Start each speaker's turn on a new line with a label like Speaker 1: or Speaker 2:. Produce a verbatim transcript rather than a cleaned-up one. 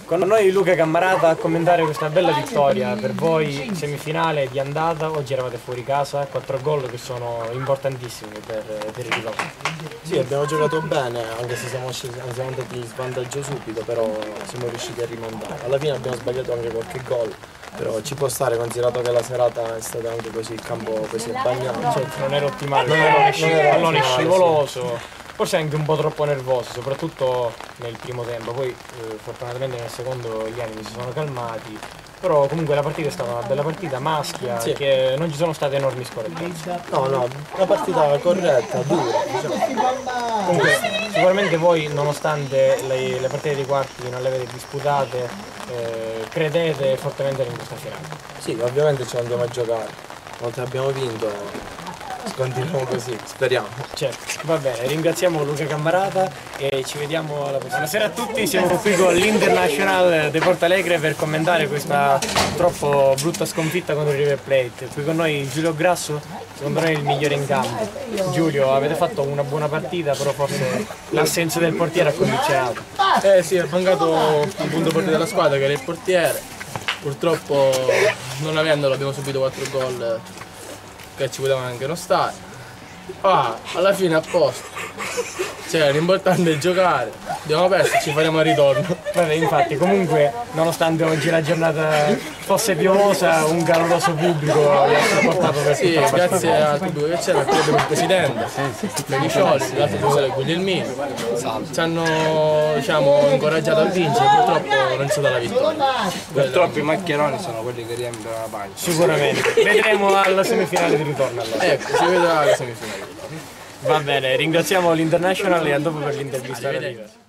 Speaker 1: Con noi Luca Cammarata a commentare questa bella vittoria per voi, semifinale di andata. Oggi eravate fuori casa, quattro gol che sono importantissimi per, per il ritorno.
Speaker 2: Sì, abbiamo giocato bene, anche se siamo, scesi, siamo andati in svantaggio subito, però siamo riusciti a rimontare. Alla fine abbiamo sbagliato anche qualche gol, però ci può stare considerato che la serata è stata anche così, il campo così è bagnato.
Speaker 1: Certo, non era ottimale, non era, non era pallone scivoloso. Forse anche un po' troppo nervoso, soprattutto nel primo tempo, poi eh, fortunatamente nel secondo gli animi si sono calmati, però comunque la partita è stata una bella partita, maschia, sì. Che non ci sono state enormi scorrettezze.
Speaker 2: No, no, una partita corretta, dura, diciamo.
Speaker 1: Comunque sicuramente voi, nonostante le, le partite dei quarti non le avete disputate, eh, credete fortemente in questa finale.
Speaker 2: Sì, ovviamente ci andiamo a giocare, oltre abbiamo vinto. Continuiamo così, speriamo.
Speaker 1: Certo, va bene, ringraziamo Luca Cammarata e ci vediamo alla prossima. Buonasera a tutti, siamo qui con l'International di Porto Alegre per commentare questa troppo brutta sconfitta contro il River Plate. Qui con noi Giulio Grasso, secondo noi il migliore in campo. Giulio, avete fatto una buona partita, però forse l'assenza del portiere ha condizionato.
Speaker 3: Eh sì, è mancato un punto forte della squadra che era il portiere. Purtroppo non avendolo abbiamo subito quattro gol che ci potevano anche non stare. Ah, alla fine a posto. Cioè, l'importante è giocare. Abbiamo perso, ci faremo al ritorno.
Speaker 1: Vabbè, infatti, comunque, nonostante oggi la giornata fosse piovosa, un caloroso pubblico vi ha supportato per
Speaker 3: sì,
Speaker 1: tutta la partita.
Speaker 3: grazie a tutti due che c'era, credo il presidente, per i sciolti, l'altro professore Guglielmino. Ci hanno, diciamo, incoraggiato a vincere, purtroppo non è stata la vittoria.
Speaker 4: Purtroppo i maccheroni sono quelli che riempiono la pancia.
Speaker 1: Sicuramente. Vedremo alla semifinale di ritorno allora.
Speaker 3: Ecco, si vedrà alla semifinale.
Speaker 1: Va bene, ringraziamo l'International e a dopo per l'intervista.